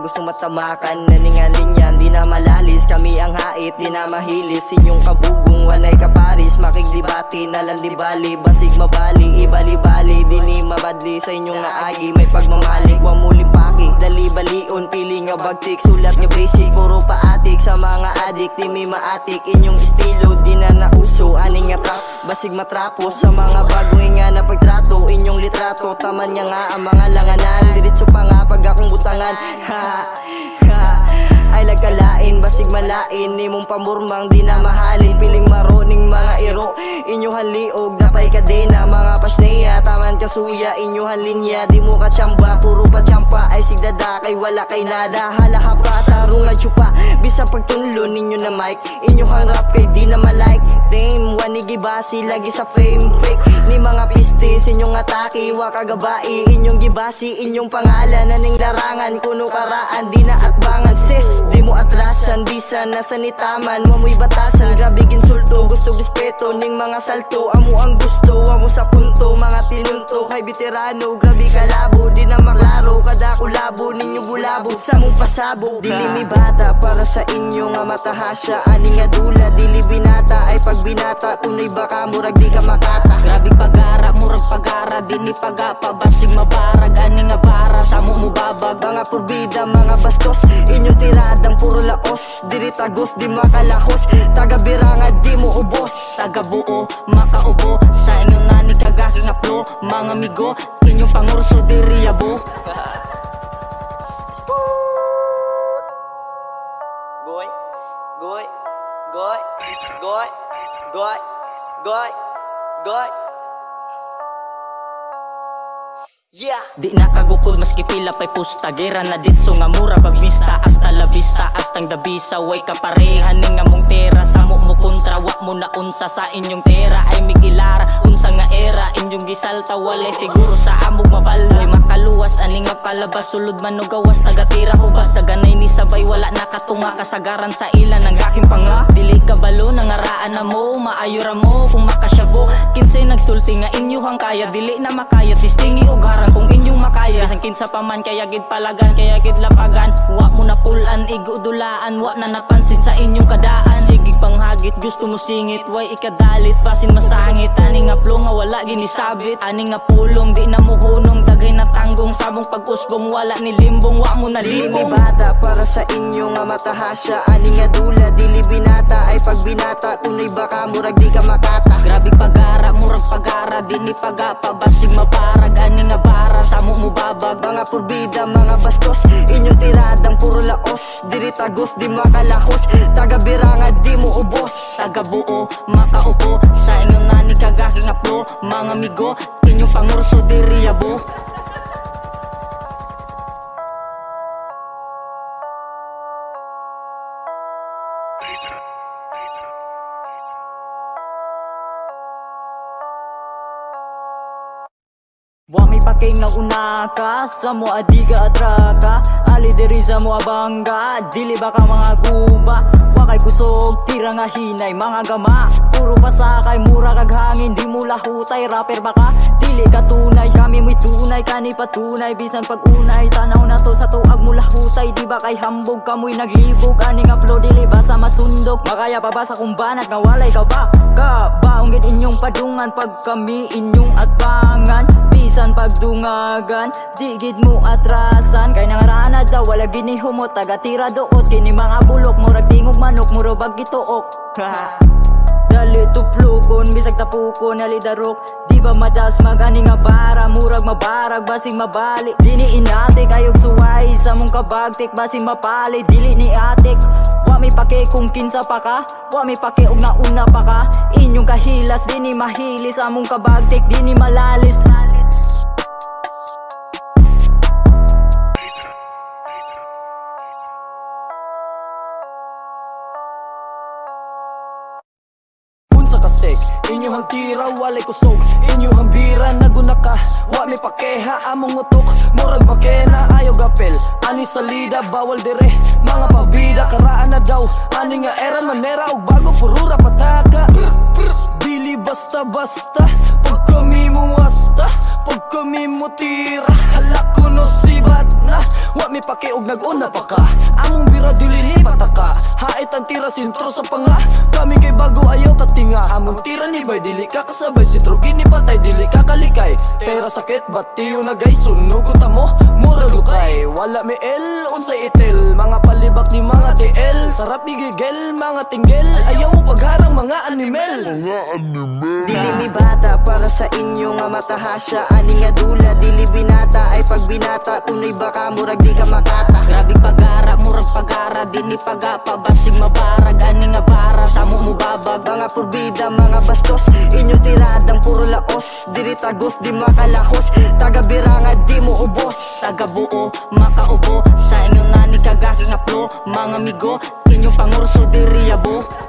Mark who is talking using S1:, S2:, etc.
S1: gusto matamakan. Naningaling yan, di na malalis. Kami ang hait, di na mahilis. Inyong kabugong, walay kaparis. Makigdibati, nalang di bali. Basig mabali, ibali-bali. Di ni mabadli sa inyong naagi. May pagmamalik, wang muling paki. Dali-balion, pili nga bagtik. Sulat nga basic, puro paatik. Sa mga adik, di mi maatik. Inyong estilo, di na nauso. Aning nga trap, basig matrapos. Sa mga bagong nga na pagtrato. Inyong litrato, taman niya nga ang mga langanan. Diretso pa nga pag akong butangan. Ay lagkalain, basig malain. Ni mong pamurmang, di na mahalin. Piling maroning mga iro. Inyuhan liog, napay kadena. Mga pasneya, taman kasuya. Inyuhan linya, di mo katsamba. Puro pa tsampa, ay sigdada. Kay wala kay nada, halaha pa, tarungan chupa. Bisa pagtunlo ninyo na mic. Inyuhang rap kay di na malike. Dame, wanigi basi, lagi sa fame fake. Ni mga pistis, inyong atake. Wakagabai, inyong gibasi. Inyong pangalan, naning larangan. Kuno karaan, di na atbangan. Sis, di mo atrasan, bisan nasa nitaman. Mamoy batasan, grabig insulto. Gusto respeto, ning mga salto. Amo ang gusto, amo sa punto. Mga tinunto, kay veterano. Grabe kalabo, di na maklaro. Kada kulabo, ninyo bulabog sa mong pasabog. Dili mi bata, para sa inyo nga matahasya. Ani nga dula, dili binata. Ay pag binata, tunay baka murag di ka makata.
S2: Grabe pagara, murag pagara. Di ni pagapa, basig mabarag. Ani nga bara, sa mo mubabag.
S1: Mga purbida, mga bastos. Inyong tiradang puro laos. Diri tagos, di makalahos. Taga biranga, di mo ubos.
S2: Taga buo, makaubo. Sa inyong nani kagaking aplo. Mga migo, inyong pangurso diri yabo.
S1: Goy, goy, goy, goy, goy, goy, goy. Yeah.
S2: Di nakagukod maski pila pa'y pusta. Gera na ditso nga mura pagbista. Hasta la vista, hastang dabisa. Way kaparehan ni nga mong tera. Samo mo kontra, wa mo na unsa sa inyong tera. Ay migilara, unsa nga era. Inyong gisalta, walay siguro sa amog mabal. Way makaluwas, ani nga palabas. Sulod man o gawas, tagatira hubas. Taganay ni sabay, wala nakatunga. Kasagaran sa ilan ng aking panga. Dili kabalo, nangaraan na mo. Maayora mo kung makasyabo. Kinsay nagsulti nga inyuhang kaya. Dili na makaya, tistingi og harang kung inyong makaya. Bisang kinsa pa man, kaya gid palagan, kaya gid lapagan. Wa mo na pulan, igudulaan. Wa na napansin sa inyong kadaan. Sigig panghagit, gusto mo singit. Way ikadalit, basin masangit. Ani nga plong nga wala ginisabit. Ani nga pulong, di na muhunong. Dagay na tanggong, sabong pag-usbong. Wala ni limbong, wa mo na limbong.
S1: Dili bata, para sa inyo nga matahasya. Ani nga dula, dili binata. Ay pag binata, tunay baka murag di ka makata.
S2: Grabe pagara, murag pagara. Di ni pagapa, basig maparag. Ani nga bara, samo mo babag.
S1: Mga purbida, mga bastos. Inyong tiradang puro laos. Diri tagos, di makalahos. Taga biranga, di mo ubos.
S2: Taga buo, makaupo. Sa inyong nani kagaking aplo. Mga migo, inyong pangurso diri yabo. Wa may paking na una ka, sa mo adiga atraka. Ali diri sa mo abangga, dili baka mga guba. Wa kay kusog, tira nga hinay, mga gama. Puro pasakay, mura kag hangin, di mo lahutay. Rapper baka, dili ka tunay. Kami mo'y tunay, kani patunay. Bisan pag-unay, tanaw na to sa tuag mo lahutay. Di ba kay hambog, kamoy naglibog. Aning upload, dili ba sa masundok. Makaya pa ba sa kumbanat, nga walay ka ba? Kabaong gid inyong padungan, pag kami inyong atbangan. Bisan pagdungagan, di gid mo atrasan. Kay nangaraan na daw, wala gini humot. Taga-tira doot, kini mga bulok. Murag tingog manok, murabag gituok. Dali tuplukon, bisag tapukon, alidarok. Di ba madas magani nga bara, murag mabarag, basing mabali. Dini inate, kayog suway, sa mong kabagtik, basing mapali. Dili ni atik, wa may pake kung kinsa pa ka. Wa may pake og nauna pa ka. Inyong kahilas, dini mahilis, sa mong kabagtik, dini malalis. Kasig, inyuhang tira, walay kusog. Inyuhang bira, naguna ka. Wa may pakeha, among utok. Murag bakena, ayaw gapel. Ani salida, bawal dire. Mga pabida, karaan na daw. Ani nga eran, manera og bago, purura pataka. Dili basta-basta, pag kami mo wasta. Pag kami mo tira, halak ko no sibat na.
S3: Wa mi pakiog nag-una pa ka. Among bira dili pataka. Hait ang tira sintro sa panga. Kami kay bago ayaw katinga. Among tira ni bay dili ka kasabay. Sitrugin ni patay dili ka kalikay. Pera sakit batiyo na guys. Sunugot mo mura lukay. Wala mi el unsay itel. Mga palibak ni mga TL. Sarap igigel mga tinggel. Ayaw mo pagharang mga animal.
S1: Dili mi bata para sa inyo nga matahasya. Ani nga dula dili binata ay pag binata. Kunay baka murag di ka makata.
S2: Grabing pagara, murag pagara. Di ni pagapa, basig mabarag. Ani nga bara, samo mo babag.
S1: Mga purbida, mga bastos. Inyong tiradang puro laos. Diri tagos, di makalahos. Taga-biranga, di mo ubos.
S2: Taga-buo, makaubo. Sa inyong nani kagaking aplo. Mga migo, inyong pangurso diri yabo.